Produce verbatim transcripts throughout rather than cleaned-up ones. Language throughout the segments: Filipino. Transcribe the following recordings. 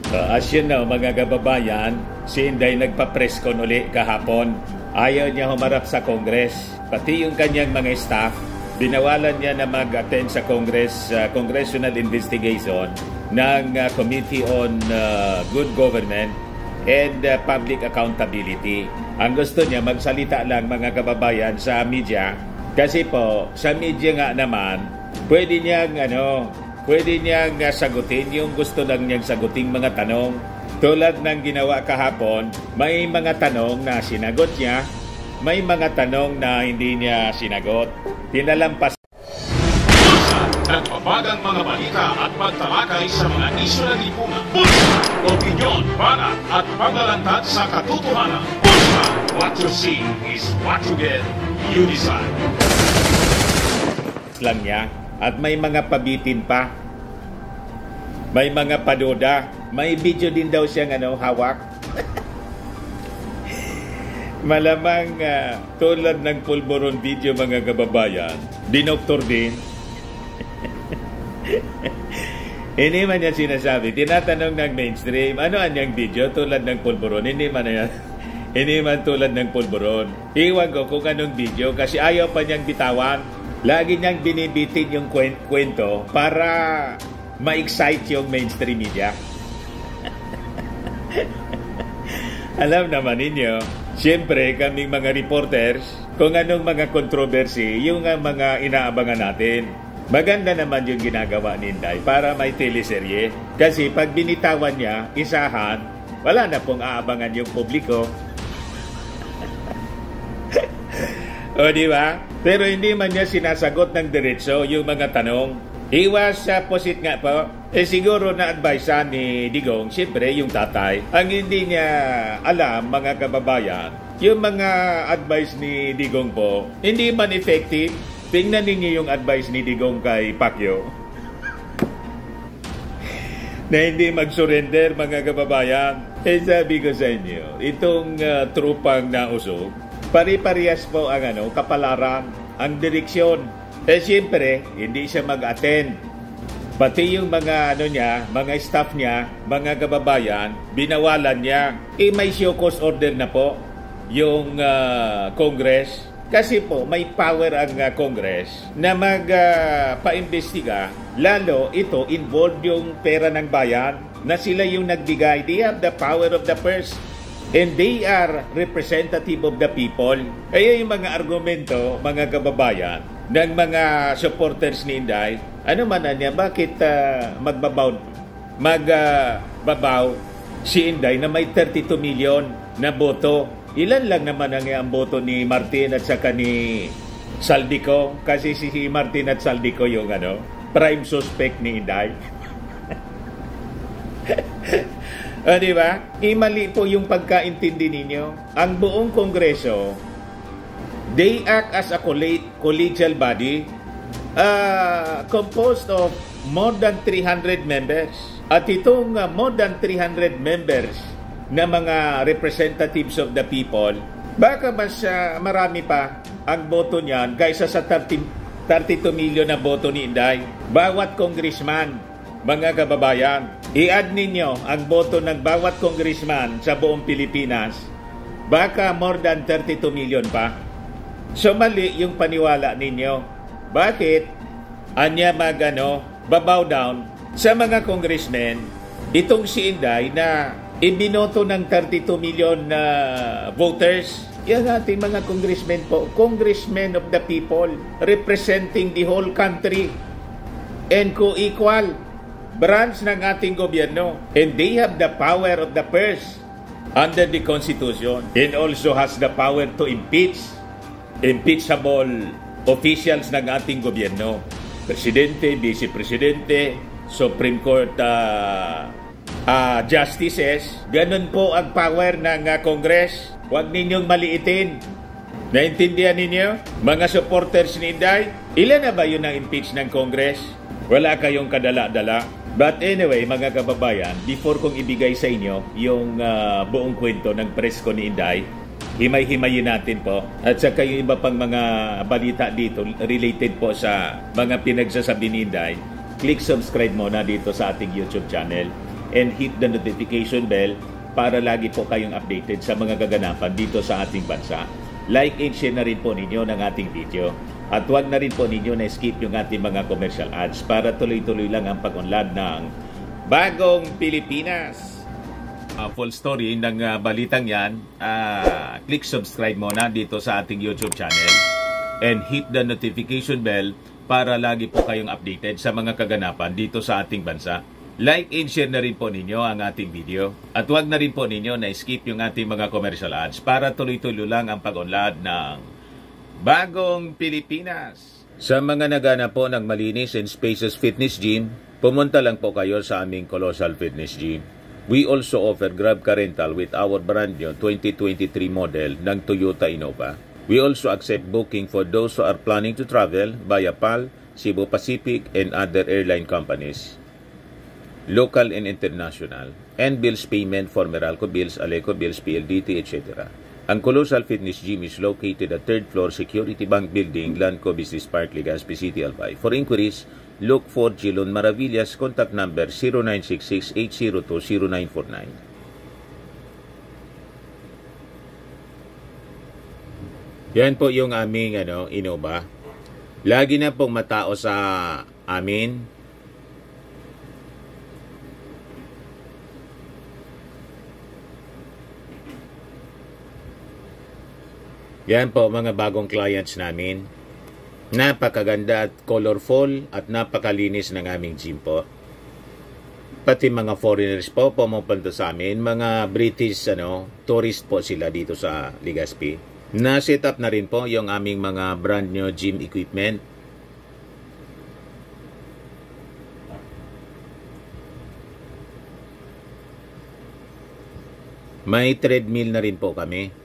Uh, as you know, mga kababayan, si Inday nagpa-press con uli kahapon. Ayaw niya humarap sa Congress. Pati yung kanyang mga staff, binawalan niya na mag-attend sa Congress, uh, Congressional Investigation ng uh, Committee on uh, Good Government and uh, Public Accountability. Ang gusto niya, magsalita lang mga kababayan sa media. Kasi po, sa media nga naman, pwede niyang, ano, pwede niyang uh, sagutin yung gusto lang niyang saguting mga tanong. Tulad ng ginawa kahapon, may mga tanong na sinagot niya, may mga tanong na hindi niya sinagot. Pinalampas. Nagpapagang mga balita at pagtalakay sa mga isyu na lipunan. Bulsa! Opinyon, banat at paglalantad sa katotohanan. Bulsa! What you see is what you get. You decide. Lang niya. At may mga pabitin pa. May mga paduda. May video din daw siyang ano, hawak. Malamang uh, tulad ng pulburon video mga kababayan, dinoktor din. Hindi man yan sinasabi. Tinatanong ng mainstream, ano anyang video tulad ng pulburon? Hindi man yan. Hindi man tulad ng pulburon. Iwan ko kung anong video kasi ayaw pa niyang bitawan. Lagi niyang binibitin yung kwento para ma-excite yung mainstream media. Alam naman ninyo, siyempre kaming mga reporters, kung anong mga controversy, yung mga inaabangan natin. Maganda naman yung ginagawa ni Inday para may teleserye. Kasi pag binitawan niya, isahan, wala na pong aabangan yung publiko. O di ba? Pero hindi man niya sinasagot ng diretso yung mga tanong. Iwas sa posit nga po. Eh siguro na-advisean ni Digong, siyempre yung tatay, ang hindi niya alam mga kababayan, yung mga advice ni Digong po, hindi man effective. Tingnan ninyo yung advice ni Digong kay Pacquiao. Na hindi mag-surrender mga kababayan. Eh sabi ko sa inyo, itong uh, trupang nausog, pari-parehas po ang ano, kapalaran, ang direksyon. Eh siyempre, hindi siya mag-attend. Pati yung mga ano niya, mga staff niya, mga kababayan, binawalan niya. Eh may show cause order na po yung uh, Congress. Kasi po may power ang uh, Congress na magpa-imbestiga. Uh, lalo ito involved yung pera ng bayan na sila yung nagbigay. They have the power of the purse. And they are representative of the people. Kaya yung mga argumento, mga kababayan, ng mga supporters ni Inday, ano man na niya, bakit uh, magbabaw, magbabaw uh, si Inday na may thirty-two million na boto? Ilan lang naman ang, ang boto ni Martin at saka ni Saldico? Kasi si Martin at Saldico yung ano, prime suspect ni Inday. O, di ba? Imali po yung pagkaintindi ninyo. Ang buong Kongreso, they act as a collegial body uh, composed of more than three hundred members. At itong uh, more than three hundred members na mga representatives of the people, baka mas uh, marami pa ang boto niyan kaysa sa thirty-two million na boto ni Inday. Bawat congressman, mga kababayan, i-add ninyo ang boto ng bawat congressman sa buong Pilipinas, baka more than thirty-two million pa. So mali yung paniwala ninyo. Bakit? Anya magano, babaw down sa mga congressmen, itong si Inday na ibinoto ng thirty-two million na uh, voters. Yan ating mga congressmen po, congressmen of the people, representing the whole country and co-equal branch ng ating gobyerno, and they have the power of the purse under the Constitution and also has the power to impeach impeachable officials ng ating gobyerno, Presidente, Vice Presidente, Supreme Court uh, uh, Justices. Ganun po ang power ng uh, Congress. Huwag ninyong maliitin. Naintindihan ninyo? Mga supporters ni Inday, ilan na ba yun ang impeach ng Congress? Wala kayong kadala-dala. But anyway, mga kababayan, before kong ibigay sa inyo yung uh, buong kwento ng press ko ni Inday, himay-himayin natin po. At saka yung iba pang mga balita dito related po sa mga pinagsasabi ni Inday, click subscribe muna dito sa ating YouTube channel. and hit the notification bell para lagi po kayong updated sa mga kaganapan dito sa ating bansa. Like and share na rin po ninyo ng ating video. At huwag na rin po ninyo na skip yung ating mga commercial ads para tuloy-tuloy lang ang pag-unlad ng Bagong Pilipinas. Uh, full story ng uh, balitang yan, uh, click subscribe muna dito sa ating YouTube channel and hit the notification bell para lagi po kayong updated sa mga kaganapan dito sa ating bansa. Like and share na rin po ninyo ang ating video. At huwag na rin po ninyo na skip yung ating mga commercial ads para tuloy-tuloy lang ang pag-unlad ng Bagong Pilipinas. Sa mga nagana po ng malinis and spacious fitness gym, pumunta lang po kayo sa aming Colossal Fitness Gym. We also offer Grab Car Rental with our brand new twenty twenty-three model ng Toyota Innova. We also accept booking for those who are planning to travel via P A L, Cebu Pacific, and other airline companies, local and international, and bills payment for Meralco Bills, Aleco Bills, P L D T, et cetera. Ang Colossal Fitness Gym is located at third floor Security Bank Building, Lanco Business Park, Legazpi City, Albay. For inquiries, look for Gilon Maravillas. Contact number zero nine six six, eight zero two, zero nine four nine. Yan po yung aming ano, Innova. Lagi na pong matao sa amin. Yan po mga bagong clients namin. Napakaganda at colorful at napakalinis ng aming gym po. Pati mga foreigners po pumupunta sa amin, mga British ano, tourist po sila dito sa Legazpi. Na-set up na rin po yung aming mga brand new gym equipment. May treadmill na rin po kami.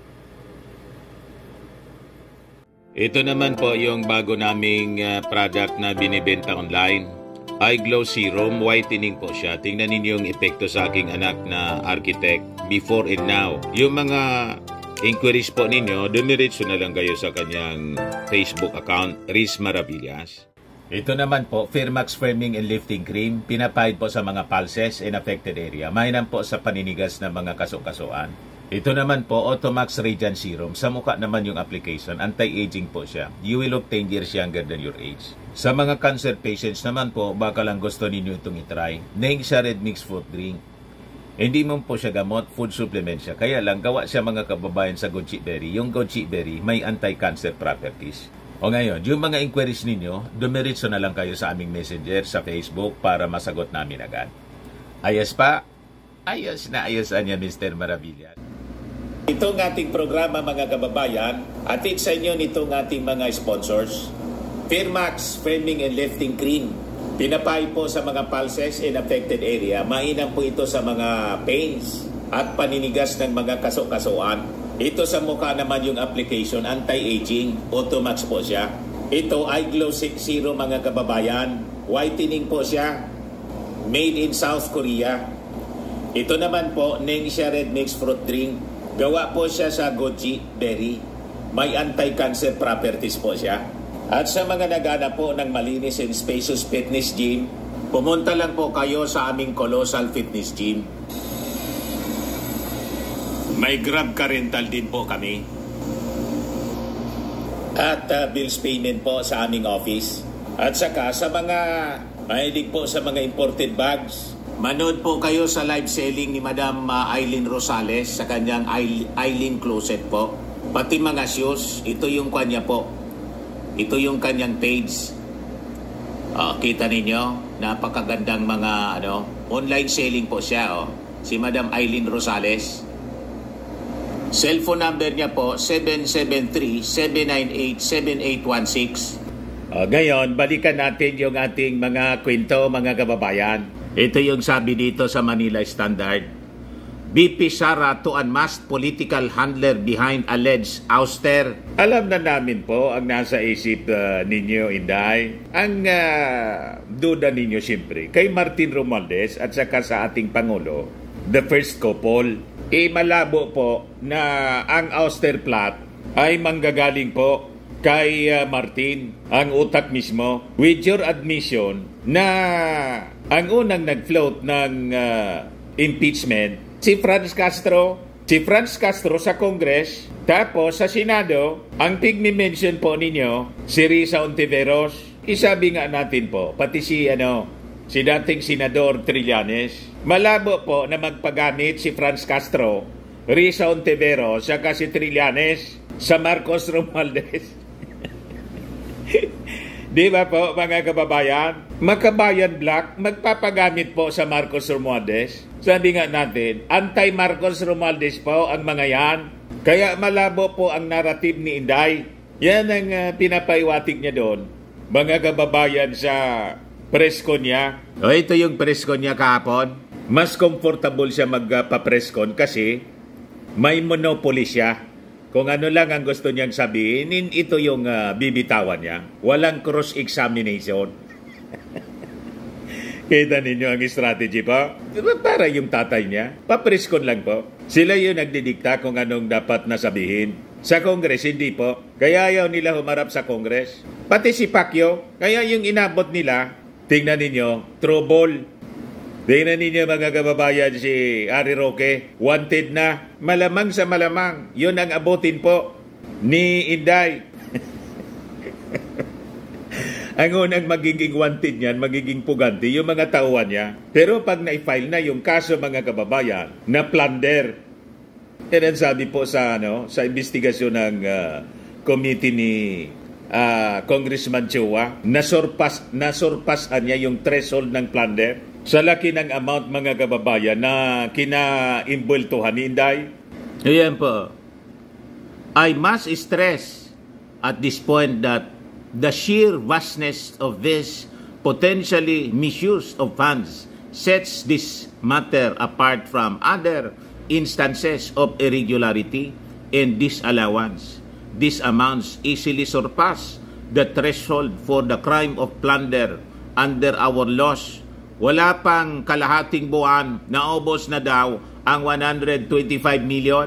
Ito naman po yung bago naming uh, product na binibenta online. Eye Glow Serum, whitening po siya. Tingnan ninyo yung epekto sa aking anak na architect before and now. Yung mga inquiries po ninyo, dumiretso na lang kayo sa kanyang Facebook account, Riz Maravillas. Ito naman po, Firmax Firming and Lifting Cream. Pinapahid po sa mga pulses and affected area. Mahinan po sa paninigas na mga kaso-kasuan. Ito naman po, Automax Radiant Serum. Sa mukha naman yung application, anti-aging po siya. You will look ten years younger than your age. Sa mga cancer patients naman po, baka lang gusto ninyo itong itry. Neng siya red mixed fruit drink. Hindi mo po siya gamot, food supplement siya. Kaya lang, gawa siya mga kababayan sa goji berry. Yung goji berry may anti-cancer properties. O ngayon, yung mga inquiries ninyo, dumiritso na lang kayo sa aming messenger sa Facebook para masagot namin agad. Ayos pa? Ayos na ayos niya, Mister Maravillas. Itong ating programa mga kababayan, atid sa inyo nitong ating mga sponsors. Firmax Firming and Lifting Cream. Pinapay po sa mga pulses in affected area. Mainam po ito sa mga pains at paninigas ng mga kaso-kasuan. Ito sa mukha naman yung application, anti-aging. Automax po siya. Ito Eye Glow Serum mga kababayan. Whitening po siya. Made in South Korea. Ito naman po, Nengxia Red Mixed Fruit Drink. Gawa po siya sa goji berry. May anti-cancer properties po siya. At sa mga nagana po ng malinis and spacious fitness gym, pumunta lang po kayo sa aming Colossal Fitness Gym. May Grab Car Rental din po kami. At uh, bills payment po sa aming office. At saka sa mga mahilig po sa mga imported bags, manood po kayo sa live selling ni Madam uh, Eileen Rosales sa kanyang Eileen Closet po. Pati mga shoes, ito yung kanya po. Ito yung kanyang page. Uh, kita ninyo, napakagandang mga ano, online selling po siya. Oh. Si Madam Eileen Rosales. Cellphone number niya po, seven seven three, seven nine eight, seven eight one six. Uh, ngayon, balikan natin yung ating mga kwento, mga kababayan. Ito yung sabi dito sa Manila Standard. B P Sara to unmask political handler behind alleged ouster. Alam na namin po ang nasa isip uh, ninyo, Inday. Ang uh, duda ninyo siyempre kay Martin Romualdez at saka sa ating Pangulo, the first couple. E malabo po na ang ouster plot ay manggagaling po kay uh, Martin, ang utak mismo, with your admission na ang unang nag-float ng uh, impeachment, si Franz Castro. Si Franz Castro sa Congress, tapos sa Senado, ang pigmi-mention po ninyo, si Risa Ontiveros. Isabi nga natin po, pati si, ano, si dating Senador Trillanes, malabo po na magpagamit si Franz Castro, Risa Ontiveros, saka si Trillanes sa Marcos Romualdez. Di ba po, mga kababayan? Makabayan Black, magpapagamit po sa Marcos Romualdez. Sabi nga natin, anti-Marcos Romualdez po ang mga yan. Kaya malabo po ang narrative ni Inday. Yan ang uh, pinapaiwatig niya doon. Mga kababayan sa preskon niya. O ito yung preskon niya kahapon. Mas comfortable siya magpa-preskon kasi may monopoly siya. Kung ano lang ang gusto niyang sabihin, ito yung uh, bibitawan niya. Walang cross-examination. Kita ninyo ang strategy po? Para yung tatay niya. Papreskon lang po. Sila yung nagdidikta kung anong dapat nasabihin. Sa Congress, hindi po. Kaya ayaw nila humarap sa Congress. Pati si Pacquiao, kaya yung inabot nila, tingnan ninyo, trouble. Tingnan ninyo mga kababayan si Harry Roque, wanted na. Malamang sa malamang, yun ang abutin po ni Inday. Ang unang magiging wanted niyan, magiging puganti, yung mga tauhan niya. Pero pag na-file na yung kaso mga kababayan, na plunder. Yan ang sabi po sa, ano, sa investigasyon ng uh, committee ni uh, Congressman Chua, nasurpas, nasurpasan niya yung threshold ng plunder. Sa laki ng amount mga kababayan na kina-imbultuhan ni Inday. Ayan po. I must stress at this point that the sheer vastness of this potentially misuse of funds sets this matter apart from other instances of irregularity and disallowance. These amounts easily surpass the threshold for the crime of plunder under our laws. Wala pang kalahating buwan, naubos na daw ang one hundred twenty-five million.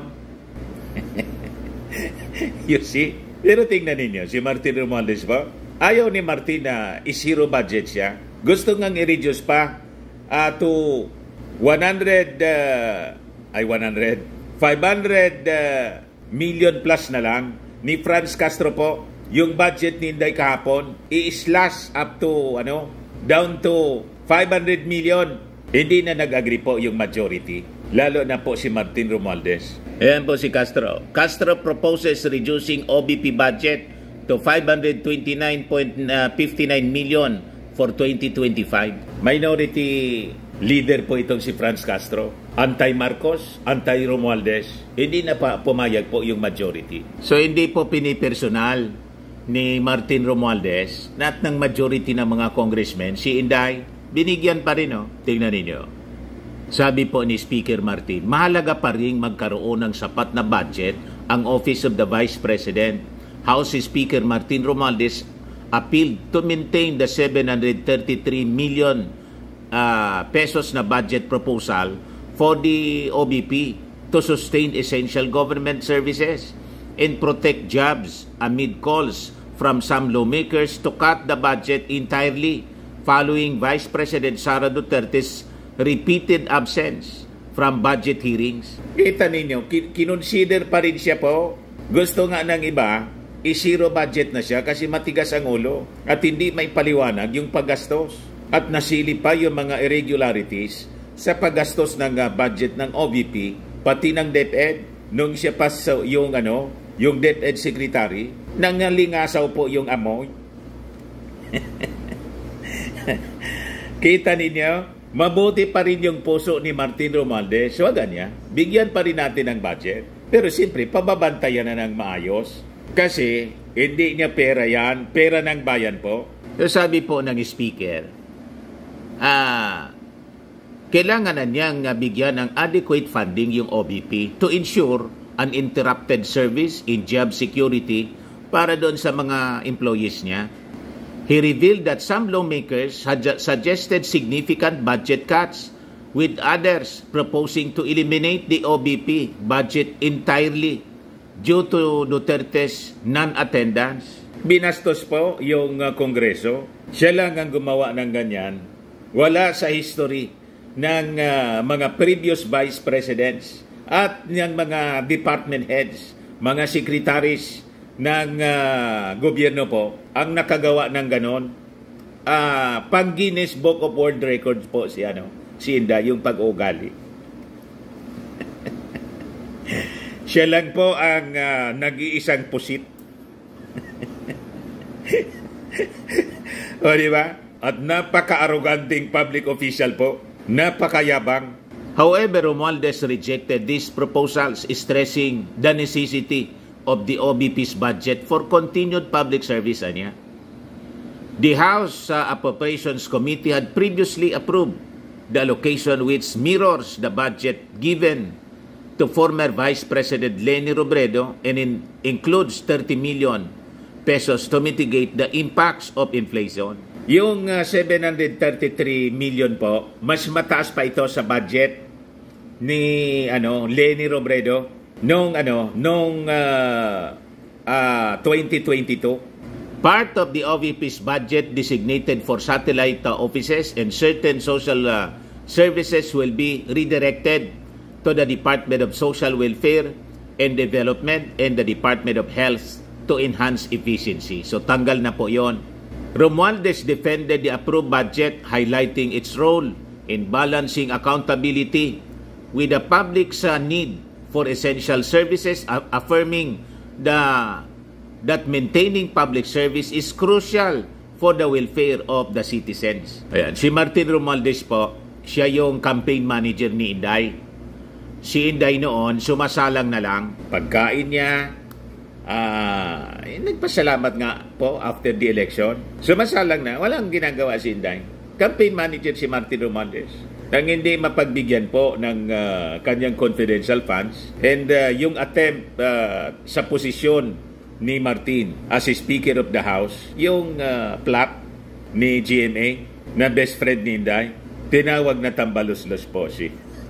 You see? Pero tingnan ninyo, si Martin Romualdez po, ayaw ni Martin na i-zero budget siya. Gusto ngang i-reduce pa uh, to one hundred, uh, ay one hundred, five hundred uh, million plus na lang. Ni Franz Castro po, yung budget ni Inday kahapon, i-slash up to, ano, down to five hundred million. Hindi na nag-agree po yung majority. Lalo na po si Martin Romualdez. Ayan po si Castro. Castro proposes reducing O B P budget to five hundred twenty-nine point five nine million for twenty twenty-five. Minority leader po itong si Franz Castro. Anti-Marcos, anti-Romualdez. Hindi na pa pumayag po yung majority. So hindi po pinipersonal ni Martin Romualdez at ng majority ng mga congressmen, si Inday, binigyan pa rin, oh. Tingnan ninyo. Sabi po ni Speaker Martin, mahalaga pa rin magkaroon ng sapat na budget ang Office of the Vice President. House Speaker Martin Romualdez appealed to maintain the seven hundred thirty-three million uh, pesos na budget proposal for the O B P to sustain essential government services and protect jobs amid calls from some lawmakers to cut the budget entirely following Vice President Sara Duterte's repeated absence from budget hearings. Kita ninyo, kinonsider pa rin siya po. Gusto nga ng iba, i-zero budget na siya kasi matigas ang ulo at hindi may paliwanag yung paggastos. At nasili pa yung mga irregularities sa paggastos ng uh, budget ng O B P, pati ng DepEd, nung siya pa sa yung, ano, yung DepEd Secretary, nangalingasaw po yung amoy. Kita ninyo, mabuti pa rin yung puso ni Martin Romualdez. So, ganyan, bigyan pa rin natin ng budget. Pero siyempre, pababantayan na ng maayos. Kasi, hindi niya pera yan, pera ng bayan po. So, sabi po ng speaker, ah, kailangan na niyang bigyan ng adequate funding yung O B P to ensure uninterrupted service in job security para doon sa mga employees niya. He revealed that some lawmakers had suggested significant budget cuts, with others proposing to eliminate the O B P budget entirely due to Duterte's non-attendance. Binastos po yung uh, Kongreso. Siya lang ang gumawa ng ganyan Wala sa history ng uh, mga previous vice presidents at ng mga department heads, mga secretaries ng uh, gobyerno po ang nakagawa ng ganon. Uh, pang Guinness Book of World Records po si ano, si Inday, yung pag-ugali. Siya lang po ang uh, nag-iisang pusit. O di ba? At napaka-arroganting public official po. Napakayabang. However, Romualdez rejected these proposals, stressing the necessity of the O B P's budget for continued public service. Anya. The House uh, Appropriations Committee had previously approved the allocation which mirrors the budget given to former Vice President Leni Robredo and in, includes thirty million pesos to mitigate the impacts of inflation. Yung uh, seven hundred thirty-three million po, mas mataas pa ito sa budget ni ano Leni Robredo nung ano nung uh, uh, twenty twenty-two. Part of the O V P's budget designated for satellite uh, offices and certain social uh, services will be redirected to the Department of Social Welfare and Development and the Department of Health to enhance efficiency. So tanggal na po yon. Romualdez defended the approved budget, highlighting its role in balancing accountability with the public's uh, need for essential services, uh, affirming the, that maintaining public service is crucial for the welfare of the citizens. Ayan, si Martin Romualdez po, siya yung campaign manager ni Inday. Si Inday noon, sumasalang na lang. Pagkain niya, Ah, uh, nagpasalamat nga po after the election. Sumasalang na, walang ginagawa si Inday. Campaign manager si Martin Romualdez. Nang hindi mapagbigyan po ng uh, kanyang confidential funds and uh, yung attempt uh, sa posisyon ni Martin as Speaker of the House, yung uh, plot ni G M A na best friend ni Inday, tinawag na tambalos-los po si.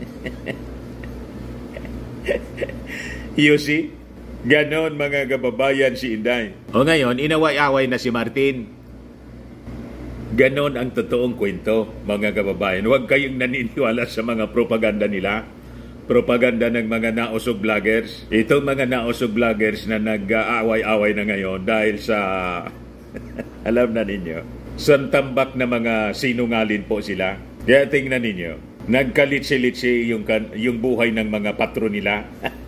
You see? Ganon mga kababayan si Inday. O ngayon, inaway-away na si Martin. Ganon ang totoong kwento, mga kababayan. Huwag kayong naniniwala sa mga propaganda nila. Propaganda ng mga nausog vloggers. Itong mga nausog vloggers na nag-aaway-away na ngayon dahil sa, alam na ninyo, santambak na mga sinungalin po sila. Kaya tingnan ninyo, nagkalitsi-litsi yung, yung buhay ng mga patron nila.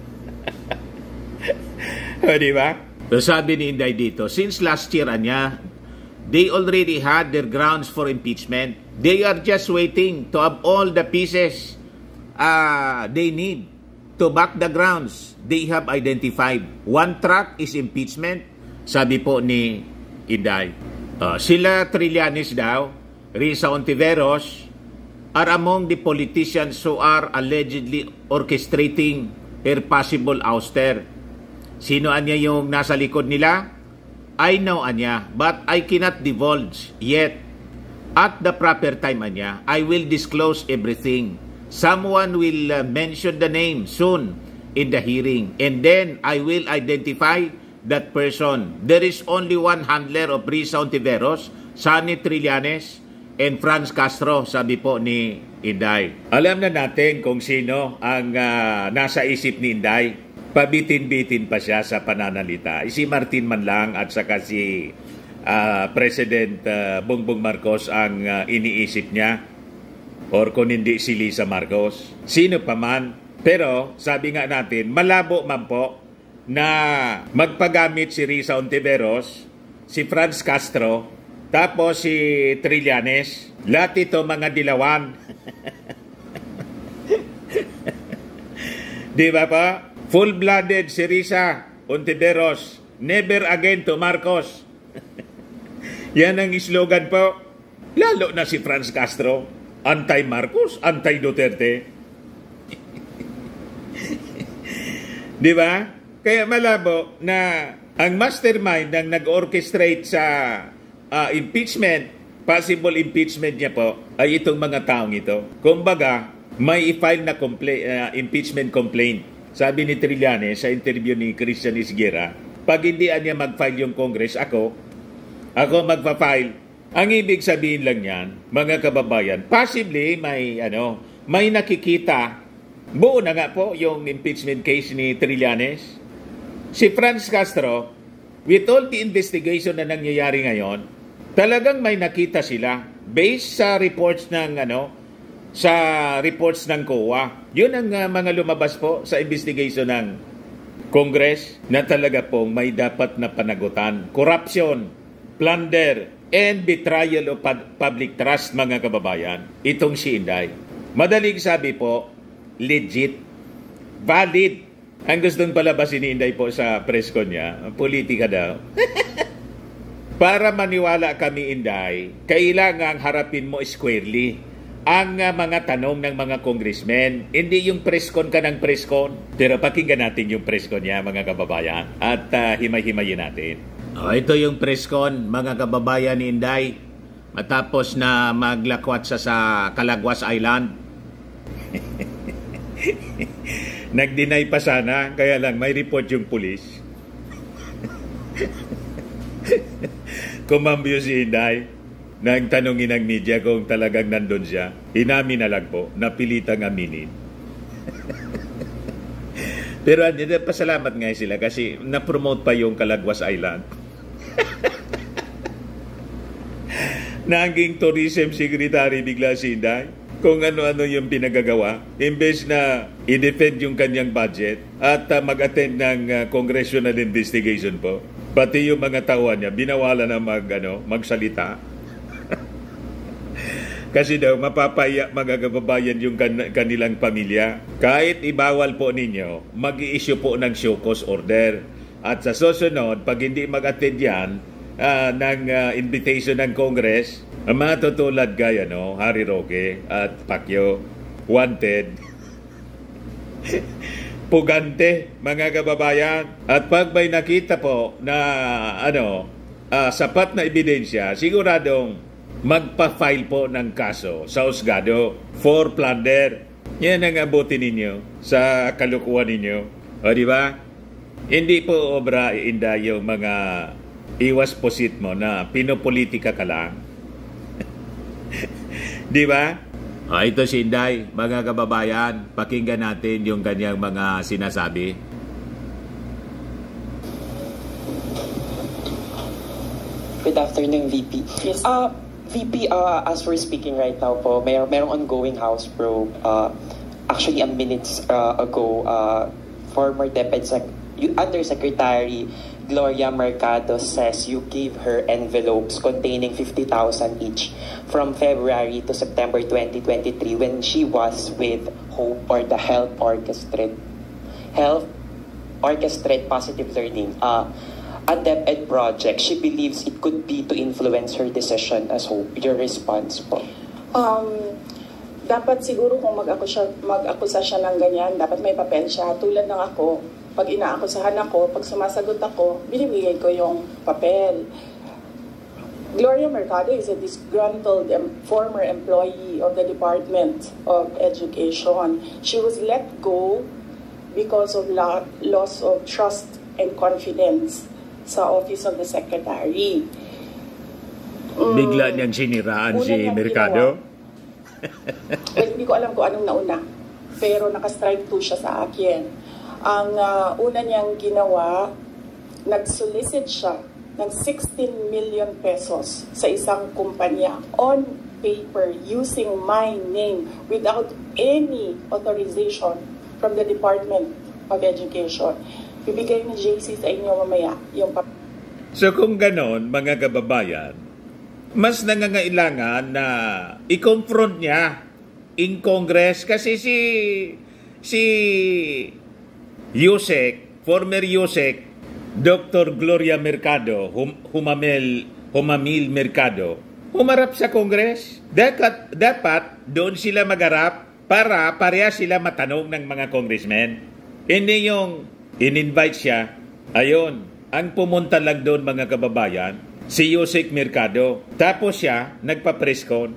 O, di ba? So, sabi ni Inday dito, since last year, anya, they already had their grounds for impeachment. They are just waiting to have all the pieces uh, they need to back the grounds they have identified. One track is impeachment, sabi po ni Inday. Uh, sila Trillanes daw, Risa Ontiveros, are among the politicians who are allegedly orchestrating her possible ouster. Sino anya yung nasa likod nila? I know anya, but I cannot divulge yet. At the proper time anya, I will disclose everything. Someone will uh, mention the name soon in the hearing, and then I will identify that person. There is only one handler of Risa Ontiveros, Sonny Trillanes, and Franz Castro, sabi po ni Inday. Alam na natin kung sino ang uh, nasa isip ni Inday. Pabitin-bitin pa siya sa pananalita. Si Martin man lang at saka si uh, President uh, Bongbong Marcos ang uh, iniisip niya. Or kung hindi si Lisa Marcos. Sino pa man. Pero sabi nga natin, malabo man po na magpagamit si Risa Ontiveros, si Franz Castro, tapos si Trillanes. Lahat ito mga dilawan. Di ba pa? Full-blooded si Risa Ontiveros. Never again to Marcos. Yan ang slogan po. Lalo na si Franz Castro. Anti-Marcos, anti-Duterte. Di ba? Kaya malabo na ang mastermind ng nag-orchestrate sa uh, impeachment, possible impeachment niya po, ay itong mga taong ito. Kumbaga, may i-file na compla- uh, impeachment complaint. Sabi ni Trillanes sa interview ni Christian Isguera, pag hindi niya mag-file yung Congress, ako, ako magpa-file Ang ibig sabihin lang yan, mga kababayan, possibly may, ano, may nakikita. Buo na nga po yung impeachment case ni Trillanes. Si Franz Castro, with all the investigation na nangyayari ngayon, talagang may nakita sila based sa reports ng, ano, sa reports ng C O A. Yun ang uh, mga lumabas po sa investigation ng Congress na talaga pong may dapat na panagutan. Corruption, plunder, and betrayal of public trust, mga kababayan. Itong si Inday. Madaling sabi po, legit, valid. Ang gustong palabasin ni Inday po sa press con niya, politika daw. Para maniwala kami, Inday, kailangan harapin mo squarely ang uh, mga tanong ng mga congressmen. Hindi yung press con ka ng press con. Pero pakinggan natin yung press con niya, mga kababayan, at uh, himay-himayin natin. Oh, ito yung press con, mga kababayan ni Inday, matapos na maglakwat sa, sa Calagwas Island. Nag-deny pa sana, kaya lang may report yung pulis. Kumambyo si Inday, nang tanongin ng media kung talagang nandun siya. Inamin na lang po, napilitang aminin. Pero pasalamat nga sila kasi na-promote pa yung Calagwas Island. Naging tourism secretary bigla si Inday. Kung ano-ano yung pinagagawa. Imbes na i-defend yung kanyang budget at uh, mag-attend ng uh, congressional investigation po. Pati yung mga tauhan niya, binawala na mag, ano, magsalita. Kasi daw, mapapaya mga kababayan yung kan- kanilang pamilya. Kahit ibawal po ninyo, mag-i-issue po ng show cause order. At sa susunod, pag hindi mag-attend yan uh, ng uh, invitation ng Congress, ang mga tutulad gaya, no, Harry Roque at Pacquiao, wanted. Pugante, mga kababayan. At pag may nakita po na ano, uh, sapat na ebidensya, siguradong magpa-file po ng kaso sa husgado for plunder. Yan ang abutin ninyo sa kalukuhan ninyo. O di ba? Hindi po obra, Inday, yung mga iwas posit mo na pinopolitika ka lang. Di ba? Ah, ito si Inday, mga kababayan, pakinggan natin yung kanyang mga sinasabi. Good afternoon, V P. Yes. Uh, V P, uh, as we're speaking right now po, may merong ongoing House probe. Uh, actually, a minutes uh, ago, uh, former Deputy Sec- Undersecretary Gloria Mercado says you gave her envelopes containing fifty thousand each from February to September twenty twenty-three when she was with HOPE, or the Health Orchestrate Health Orchestrate Positive Learning, uh, a DepEd project. She believes it could be to influence her decision as HOPE. Your response po? Um, dapat siguro kung mag-akusa, mag-akusa siya ng ganyan, dapat may papel siya. Tulad ng ako, pag inaakusahan ako, pag sumasagot ako, binibigay ko yung papel. Gloria Mercado is a disgruntled um, former employee of the Department of Education. She was let go because of la- loss of trust and confidence sa Office of the Secretary. Mm, Bigla niyang siniraan si Mercado? Well, hindi ko alam kung anong nauna. Pero naka-strike two siya sa akin. Ang uh, una niyang ginawa, nag-solicit siya ng sixteen million pesos sa isang kumpanya on paper using my name without any authorization from the Department of Education. Bibigay ni J C sa inyo mamaya yung pap- So kung ganon, mga kababayan, mas nangangailangan na i-confront niya in Congress kasi si si Yusek, former Yusek, Doctor Gloria Mercado, hum, humamel, humamil Mercado, humarap sa Congress. Dapat, dapat doon sila magharap para pareha sila matanong ng mga congressmen. Hindi yung in-invite siya. Ayun, ang pumunta lang doon, mga kababayan, si Yusek Mercado. Tapos siya, nagpa-press con.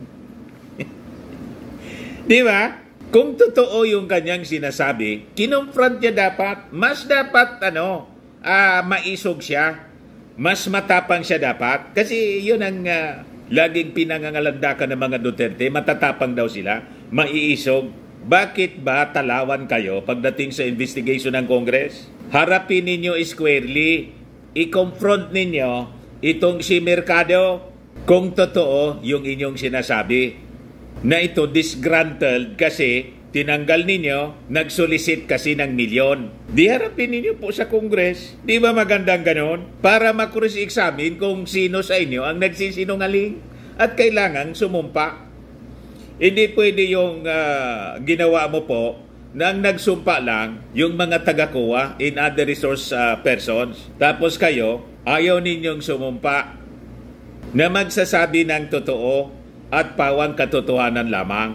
Di ba? Kung totoo yung kanyang sinasabi, kinonfront niya dapat, mas dapat ano, uh, maisog siya, mas matapang siya dapat. Kasi yun ang uh, laging pinangangalanda ka ng mga Duterte, matatapang daw sila, maiisog. Bakit ba talawan kayo pagdating sa investigation ng Congress? Harapin ninyo squarely, i-confront ninyo itong si Mercado kung totoo yung inyong sinasabi na ito disgruntled kasi tinanggal ninyo, nag-solicit kasi ng milyon. Di harapin ninyo po sa Congress. Di ba magandang ganon? Para makross-examine kung sino sa inyo ang nagsisinungaling at kailangang sumumpa. Hindi pwede yung uh, ginawa mo po nang nagsumpa lang yung mga taga-kuha in other resource uh, persons. Tapos kayo, ayaw ninyong sumumpa na magsasabi ng totoo at pawang katotohanan lamang.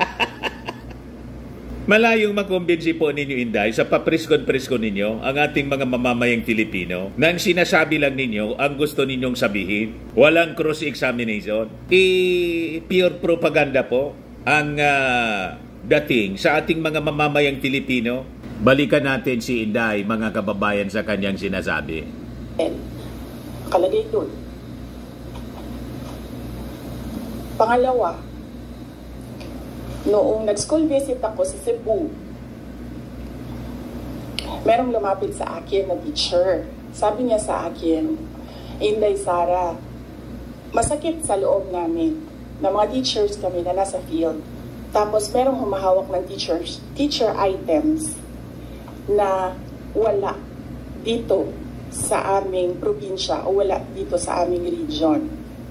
Malayong makumbinsi po ninyo, Inday, sa papriskon-priskon ninyo ang ating mga mamamayang Pilipino nang sinasabi lang ninyo ang gusto ninyong sabihin. Walang cross-examination. I-pure propaganda po ang uh, dating sa ating mga mamamayang Pilipino. Balikan natin si Inday, mga kababayan, sa kanyang sinasabi. Kalagay doon. Pangalawa, noong nag-school visit ako sa Cebu, merong lumapit sa akin na teacher. Sabi niya sa akin, Inday Sara, masakit sa loob namin na mga teachers kami na nasa field. Tapos merong humahawak ng teachers, teacher items na wala dito sa aming probinsya o wala dito sa aming region.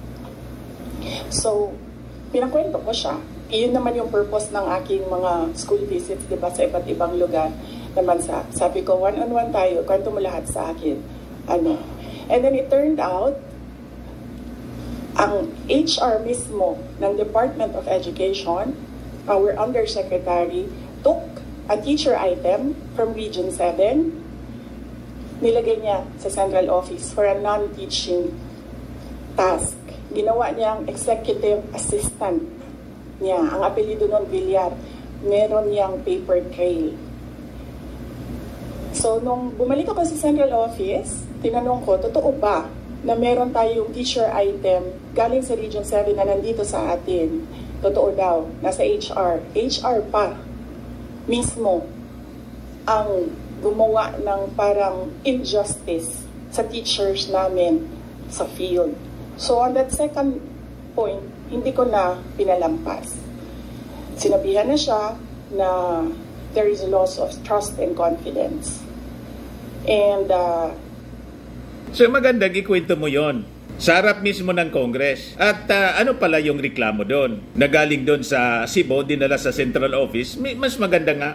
So, pinakwento ko siya. Iyon naman yung purpose ng aking mga school visits, di ba, sa iba't ibang lugar naman sa, sabi ko, one-on-one tayo, kwento mo lahat sa akin. Ano? And then it turned out, ang H R mismo ng Department of Education, our Undersecretary, took a teacher item from Region seven, nilagay niya sa central office for a non-teaching task. Ginawa niyang executive assistant niya. Ang apelido nun, Villar. Meron niyang paper trail. So, nung bumalik ako sa central office, tinanong ko, totoo ba na meron tayong teacher item galing sa Region seven na nandito sa atin? Totoo daw. Nasa H R. H R pa mismo ang gumawa ng parang injustice sa teachers namin sa field. So, on that second point, hindi ko na pinalampas. Sinabihan na siya na there is a loss of trust and confidence. And, uh, so magandang ikwento mo yon sa harap mismo ng Congress. At uh, ano pala yung reklamo doon? Nagaling doon sa Cebu, dinala sa central office. May, mas maganda nga.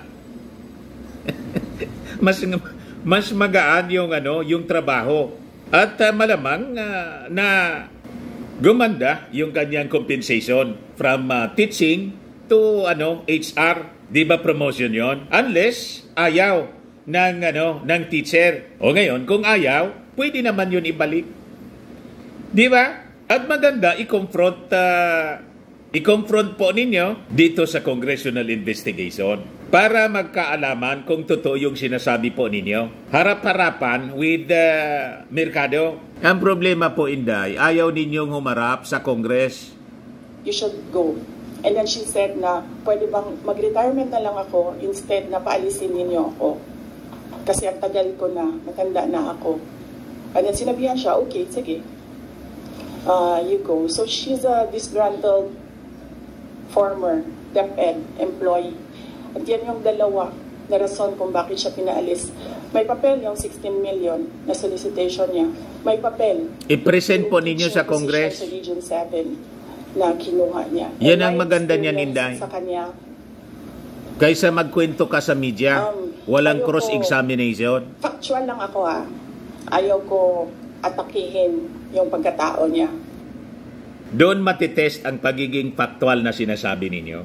mas, mas magaan yung, ano, yung trabaho. At uh, malamang uh, na gumanda yung kanyang compensation from uh, teaching to ano H R, di ba promotion yon? Unless ayaw ng ano ng teacher. O ngayon, kung ayaw, pwede naman yun ibalik. Di ba? At maganda i-confront uh, i-confront po ninyo dito sa congressional investigation para magkaalaman kung totoo yung sinasabi po ninyo. Harap-harapan with uh, Mercado. Ang problema po, Inday, ayaw ninyong humarap sa Congress. You should go. And then she said na, pwede bang mag-retirement na lang ako instead na paalisin ninyo ako. Kasi ang tagal ko na, matanda na ako. And then sinabihan siya, okay, sige. Uh, you go. So she's a disgruntled former DepEd employee. At yan yung dalawa na rason kung bakit siya pinaalis. May papel yung sixteen million na solicitation niya. May papel. I-present po ninyo sa Congress. Sa Region seven na kinuha niya. Yan ang maganda niyan, Inday. Sa kanya. Kaysa magkwento ka sa media, Um, walang ayaw cross-examination. ko- Factual lang ako ha. Ayaw ko atakihin yung pagkatao niya. Doon matitest ang pagiging factual na sinasabi ninyo.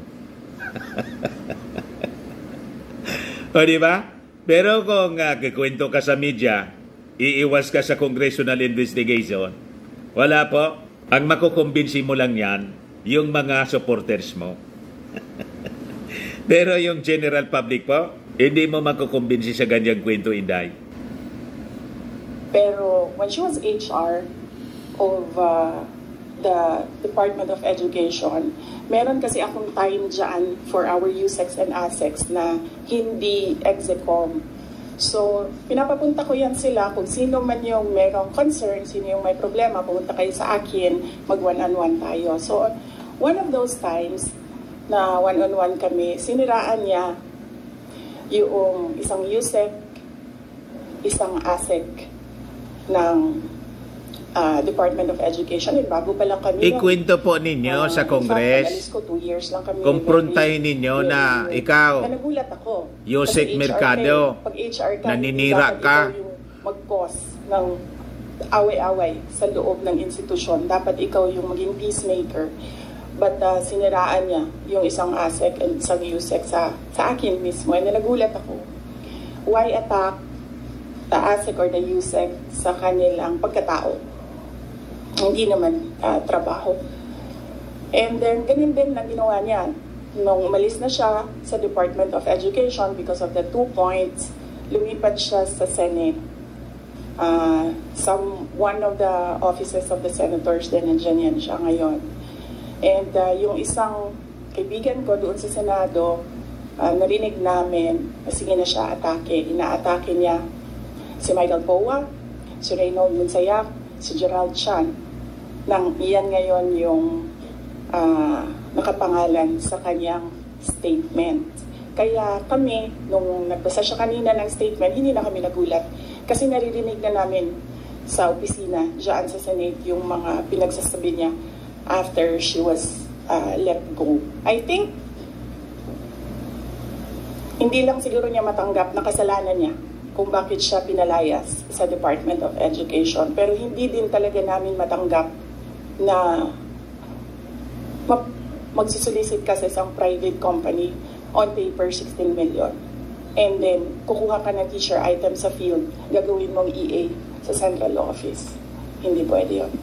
O di ba? Pero kung uh, kikwento ka sa media, iiwas ka sa congressional investigation, wala po. Ang makukumbinsi mo lang yan, yung mga supporters mo. Pero yung general public po, hindi mo makukumbinsi sa ganyang kwento, Inday. Pero when she was H R of uh, the Department of Education, meron kasi akong time dyan for our U S E C and A S E C na hindi execom. So, pinapapunta ko yan sila kung sino man yung merong concern, sino yung may problema, pumunta kayo sa akin, mag one-on-one tayo. So, one of those times na one-on-one kami, siniraan niya yung isang U S E C, isang A S E C ng Uh, Department of Education. Eh, bago pa lang kami. Ikwento po ninyo uh, sa Congress. Alis ko, two years lang kami. Kumprontahin ninyo very, na ikaw, na nagulat ako. Yusek Mercado, pag H R ka, naninira ka. Ikaw yung mag-cause ng away-away sa loob ng institusyon. Dapat ikaw yung maging peacemaker. But uh, siniraan niya yung isang A S E C and isang U S E C sa, sa akin mismo. And nagulat ako. Why attack the A S E C or the U S E C sa kanilang pagkatao? Hindi naman uh, trabaho. And then, ganun din ang ginawa niya. Nung umalis na siya sa Department of Education because of the two points, lumipat siya sa Senate. Uh, some, one of the offices of the senators din, nandiyan yan siya ngayon. And uh, yung isang kaibigan ko doon sa Senado, uh, narinig namin, sige na siya atake. Inaatake niya si Michael Poa, si Reynold Monsayak, si Gerald Chan. Nang iyan ngayon yung uh, nakapangalan sa kanyang statement. Kaya kami, nung nagbasa siya kanina ng statement, hindi na kami nagulat. Kasi naririnig na namin sa opisina, dyan sa Senate, yung mga pinagsasabi niya after she was uh, let go. I think, hindi lang siguro niya matanggap na kasalanan niya kung bakit siya pinalayas sa Department of Education. Pero hindi din talaga namin matanggap na magsusulisit ka sa isang private company on paper sixteen million. And then, kukuha ka ng teacher item sa field, gagawin mong E A sa central office. Hindi pwede yun.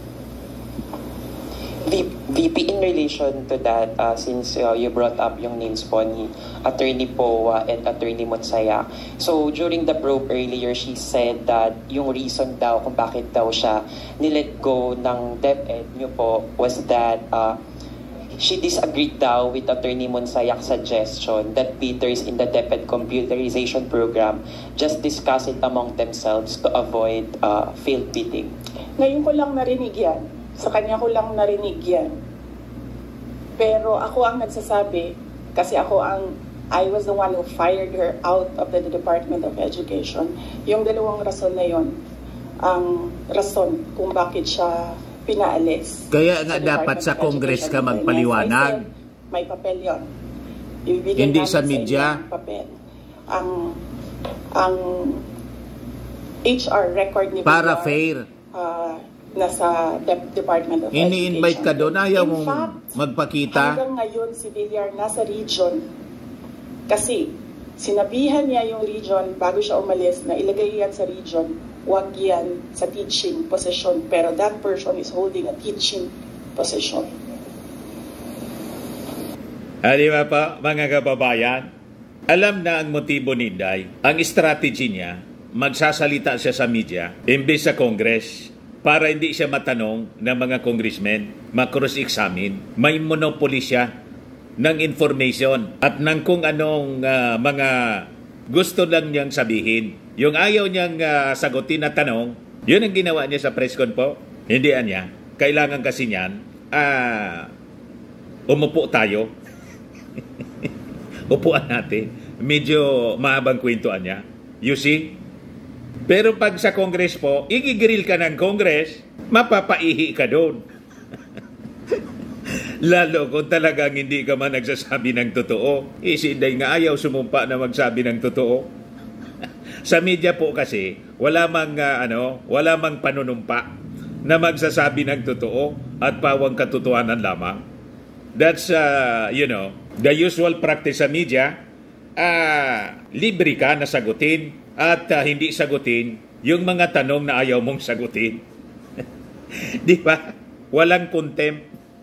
V P, in relation to that, uh, since uh, you brought up yung names po ni Attorney Poa and Attorney Monsayak. So, during the probe earlier, she said that yung reason daw kung bakit daw siya nilet go ng DepEd nyo po was that uh, she disagreed daw with Attorney Monsayak's suggestion that Peters in the DepEd computerization program just discuss it among themselves to avoid uh, field bidding. Ngayon ko lang narinig yan. Sa kanya ko lang narinig yan. Pero ako ang nagsasabi, kasi ako ang, I was the one who fired her out of the Department of Education. Yung dalawang rason na yon, ang rason kung bakit siya pinaalis. Kaya nga dapat sa Congress ka magpaliwanag. May papel yon. Hindi sa media. Papel. Ang, ang H R record ni para Villar, fair. Uh, nasa De- Department of Ini-invite Education. ka doon, ayaw In mong fact, magpakita. Hanggang ngayon si Villar nasa region. Kasi sinabihan niya yung region bago siya umalis na ilagay yan sa region, wag yan sa teaching position. Pero that person is holding a teaching position. Ah, di ba pa, mga kababayan? Alam na ang motibo ni Inday. Ang strategy niya, magsasalita siya sa media, imbes sa Congress, para hindi siya matanong ng mga congressmen, ma-cross-examine. May monopoly siya ng information at ng kung anong uh, mga gusto lang niyang sabihin. Yung ayaw niyang uh, sagutin na tanong, yun ang ginawa niya sa press con po. Hindi niya. Kailangan kasi niyan, uh, umupo tayo. Upuan natin. Medyo mahabang kwentuhan niya. You see? Pero pag sa Congress po, igigrill ka ng Congress, mapapaihi ka doon. Lalo kung talagang hindi ka man nagsasabi ng totoo. Eh, si Inday nga ayaw sumumpa na magsabi ng totoo. Sa media po kasi, wala mang, uh, ano, wala mang panunumpa na magsasabi ng totoo at pawang katotohanan lamang. That's, uh, you know, the usual practice sa media. Uh, libre ka na sagutin at uh, hindi sagutin yung mga tanong na ayaw mong sagutin. Di ba? Walang contempt.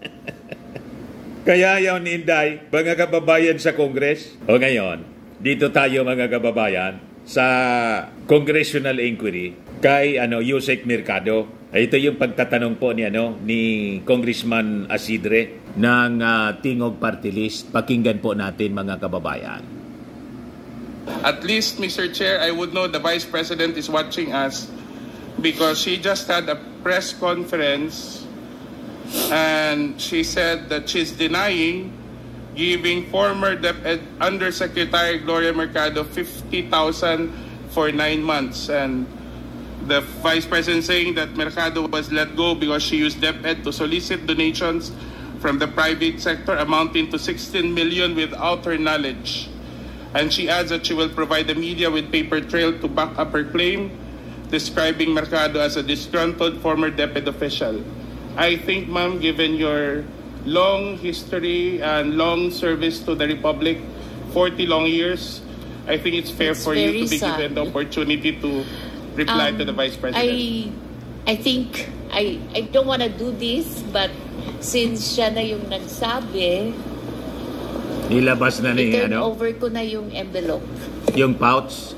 Kaya ayaw ni Inday, mga kababayan sa Congress. O ngayon, dito tayo mga kababayan, sa congressional inquiry kay ano Yusek Mercado. Ito yung pagtatanong po ni ano ni Congressman Asidre ng uh, Tingog Party List. Pakinggan po natin mga kababayan. At least, Mister Chair, I would know the Vice President is watching us because she just had a press conference and she said that she's denying giving former DepEd Undersecretary Gloria Mercado fifty thousand for nine months. And the Vice President saying that Mercado was let go because she used DepEd to solicit donations from the private sector amounting to sixteen million without her knowledge. And she adds that she will provide the media with paper trail to back up her claim, describing Mercado as a disgruntled former DepEd official. I think, ma'am, given your long history and long service to the Republic, forty long years, I think it's fair It's for you to be sad. given the opportunity to reply Um, to the Vice President. I, I think, I, I don't want to do this, but since siya na yung nagsabi, Ilabas na ni i-turn ano over ko na yung envelope. yung pouch.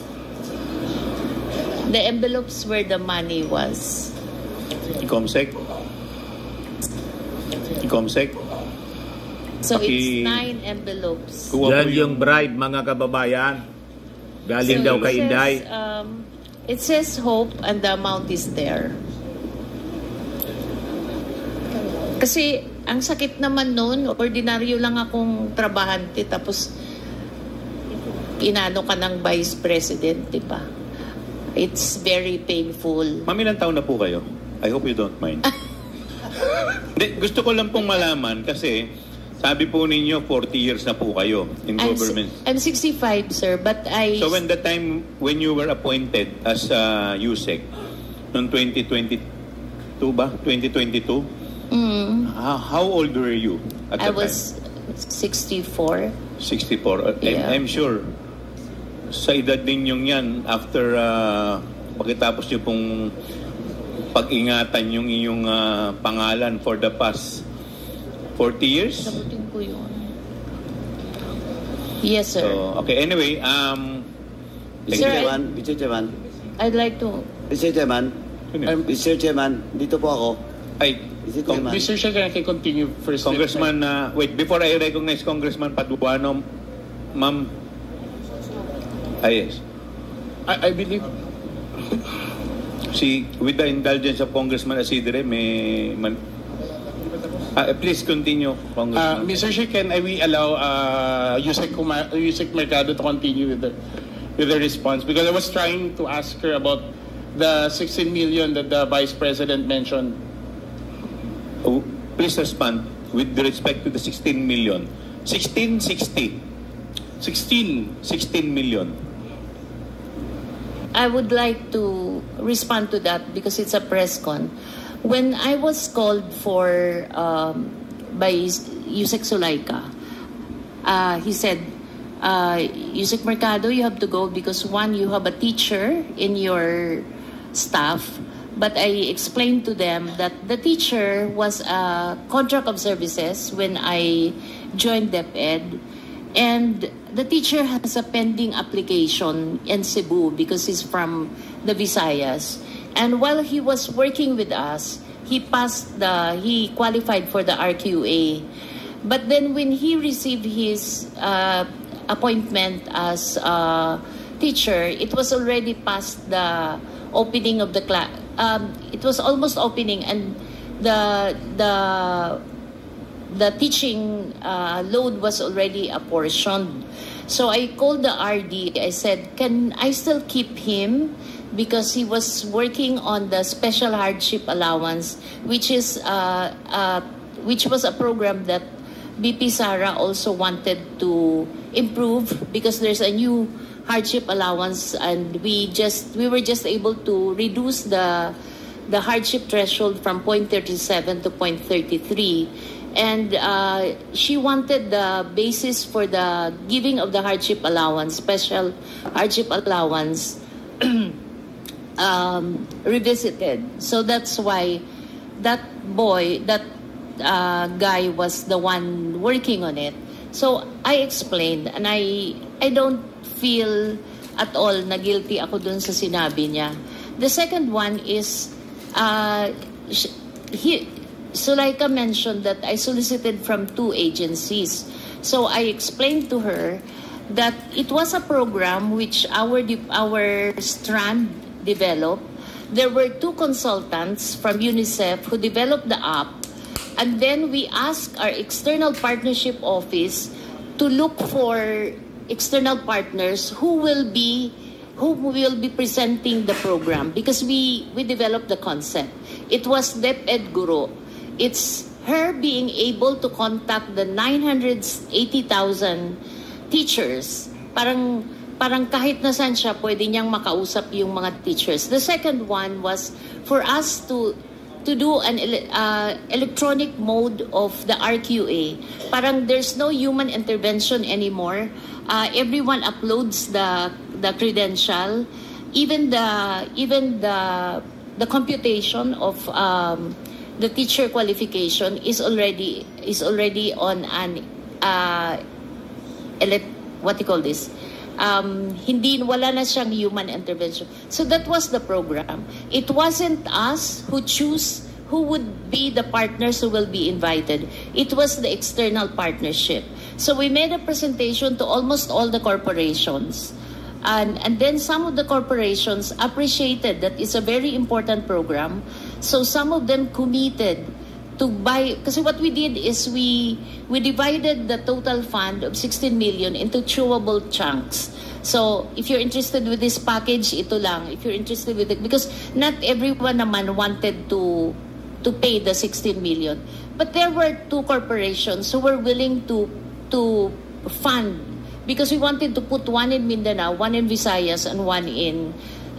The envelopes where the money was. Comsec. Comsec. So Paki- it's nine envelopes. Kuha Yan po yung bribe mga kababayan. Galing So daw it kay Inday. says, um, it says hope and the amount is there. Kasi ang sakit naman noon, ordinaryo lang akong trabahante tapos inano ka ng Vice President, di ba? It's very painful. Ma'am, ilang taon na po kayo? I hope you don't mind. Hindi, gusto ko lang pong malaman kasi sabi po ninyo forty years na po kayo in I'm, government. si- I'm sixty-five, sir, but I... So when the time when you were appointed as uh, Yusek noong twenty twenty-two ba? twenty twenty-two? Mm, How, how old were you at I the was sixty-four. time? sixty-four. Uh, Yeah. I'm, I'm sure sa edad ninyong yan, after uh, pagkatapos nyo pong pag-ingatan yung inyong uh, pangalan for the past forty years? Sabutin ko yun. Yes, sir. So, okay, anyway, um, thank Sir, you. I- Chairman, Mister Chairman, I'd like to... Mister Chairman, Um, Mister Chairman, dito po ako. Ay, Mister Kong- Chairman, Mister Chair, can I continue first? Congressman, uh, wait, before I recognize Congressman Paduano, ma'am. Ah, yes. I, I believe Si, with the indulgence of Congressman Asidre, may... Man, ah, please continue, Uh, Congressman. Mister Chair, can I, we allow uh, Yusek, Kuma- Yusek Mercado to continue with the with the response? Because I was trying to ask her about the sixteen million that the Vice President mentioned. Oh, please respond with respect to the sixteen million. sixteen sixty. sixteen. sixteen million. I would like to respond to that because it's a press con. When I was called for um, by Yusek Sulaika, uh, he said, uh, Yusek Mercado, you have to go because one, you have a teacher in your staff. But I explained to them that the teacher was a contract of services when I joined DepEd. And the teacher has a pending application in Cebu because he's from the Visayas. And while he was working with us, he passed the, he qualified for the R Q A. But then when he received his uh, appointment as a teacher, it was already past the opening of the class. Um, it was almost opening, and the the the teaching uh, load was already apportioned. So I called the R D. I said, "Can I still keep him?" Because he was working on the special hardship allowance, which is uh, uh, which was a program that B P Sara also wanted to improve because there's a new hardship allowance, and we just we were just able to reduce the the hardship threshold from zero point three seven to zero point three three. And uh, she wanted the basis for the giving of the hardship allowance, special hardship allowance, um, revisited. So that's why that boy, that uh, guy was the one working on it. So I explained, and I I don't feel at all na guilty ako dun sa sinabi niya. The second one is, uh, he, Zulaika mentioned that I solicited from two agencies. So I explained to her that it was a program which our, our strand developed. There were two consultants from UNICEF who developed the app, and then we asked our external partnership office to look for external partners who will be who will be presenting the program, because we we developed the concept. It was DepEd Guro. It's her being able to contact the nine hundred eighty thousand teachers. Parang parang kahit nasan siya, pwede niyang makausap yung mga teachers. The second one was for us to to do an uh, electronic mode of the R Q A. Parang there's no human intervention anymore. Uh, everyone uploads the the credential, even the even the the computation of um, the teacher qualification is already is already on an uh, elect, what do you call this? Um, hindi wala na siyang human intervention. So that was the program. It wasn't us who choose who would be the partners who will be invited. It was the external partnership. So we made a presentation to almost all the corporations. And, and then some of the corporations appreciated that it's a very important program. So some of them committed to buy, because what we did is we we divided the total fund of sixteen million into chewable chunks. So if you're interested with this package, ito lang. If you're interested with it, because not everyone naman wanted to to pay the sixteen million. But there were two corporations who were willing to to fund, because we wanted to put one in Mindanao, one in Visayas, and one in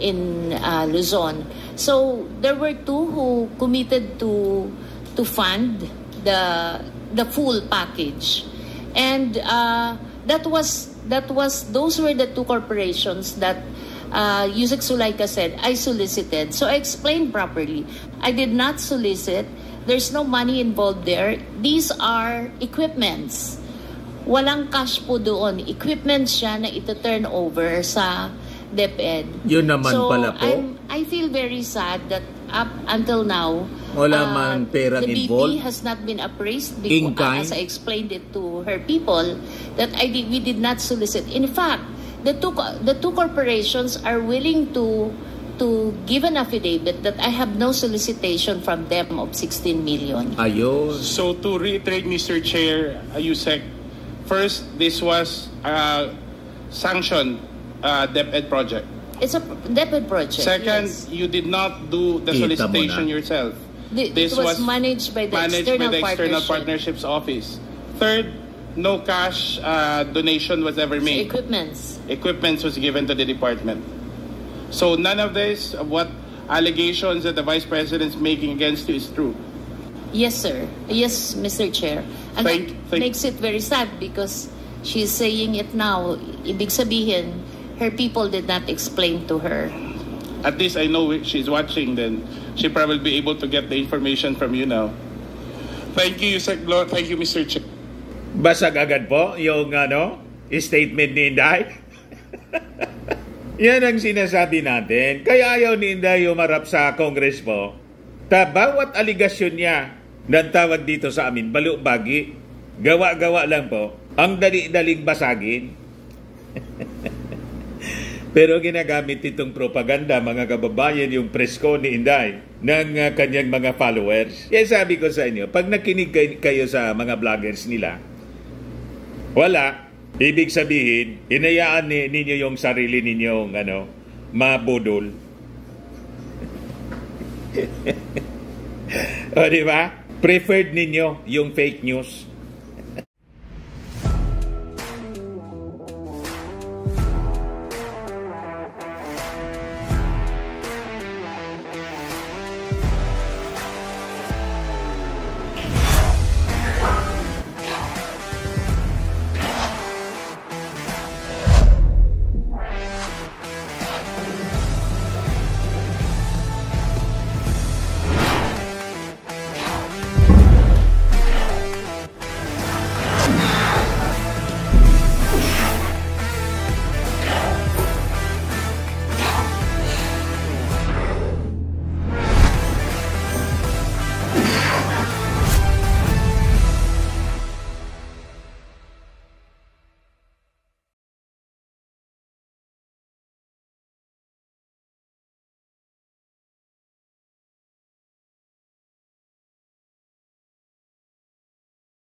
in uh, Luzon. So there were two who committed to to fund the the full package, and uh, that was that was those were the two corporations that uh, Yusek Zulaika said I solicited. So I explained properly. I did not solicit. There's no money involved there. These are equipments. Walang cash po doon. Equipment siya na ito-turn over sa DepEd. Yun naman so, pala po. I'm, I feel very sad that up until now, wala uh, man perang the B P involved. has not been appraised before, uh, as I explained it to her people, that I did, we did not solicit. In fact, the two the two corporations are willing to to give an affidavit that I have no solicitation from them of sixteen million. Ayun. So to reiterate, Mister Chair, uh, Yusek, first, this was a sanctioned uh, DepEd project. It's a DepEd project. Second, yes. you did not do the Kita solicitation mo na. yourself. The, This it was, was managed by the managed external by the External partnership. Partnerships Office. Third, no cash uh, donation was ever made. Equipments. Equipment was given to the department. So none of this, what allegations that the Vice President is making against you is true. Yes, sir. Yes, Mister Chair. And Thank- that thank- makes it very sad because she's saying it now. Ibig sabihin, her people did not explain to her. At least I know if she's watching, then she probably be able to get the information from you now. Thank you, Yusek Glo. Thank you, Mister Chair. Basag agad po yung ano, statement ni Inday. Yan ang sinasabi natin. Kaya ayaw ni Inday umarap sa Congress po. Ta bawat aligasyon niya ng tawag dito sa amin, balubagi, gawa-gawa lang po. Ang dali-daling basagin. Pero ginagamit itong propaganda, mga kababayan, yung presko ni Inday ng uh, kanyang mga followers. Kaya sabi ko sa inyo, pag nakinig kay- kayo sa mga vloggers nila, wala. Ibig sabihin, hinayaan ni, ninyo yung sarili ninyong ano, mabudol. O, di ba? Preferred ninyo yung fake news.